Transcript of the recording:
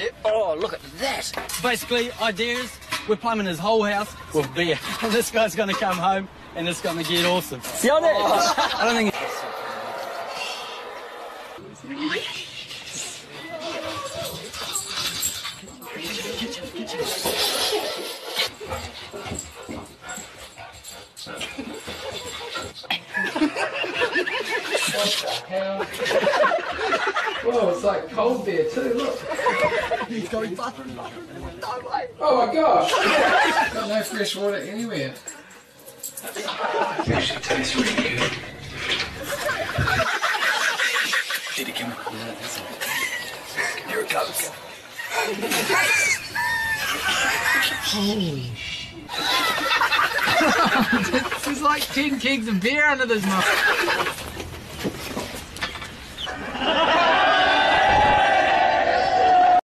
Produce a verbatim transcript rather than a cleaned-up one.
it. Oh, look at that. Basically, ideas, we're plumbing his whole house with beer. And this guy's going to come home and it's going to get awesome. See on it? I don't think... Whoa, it's like cold beer too, look. He's got his butter and butter. No way. Oh my gosh. Got no fresh water anywhere. It actually tastes really good. Did it come up? Yeah, that's it. Here it goes. Holy There's like ten kegs of beer under this mouth.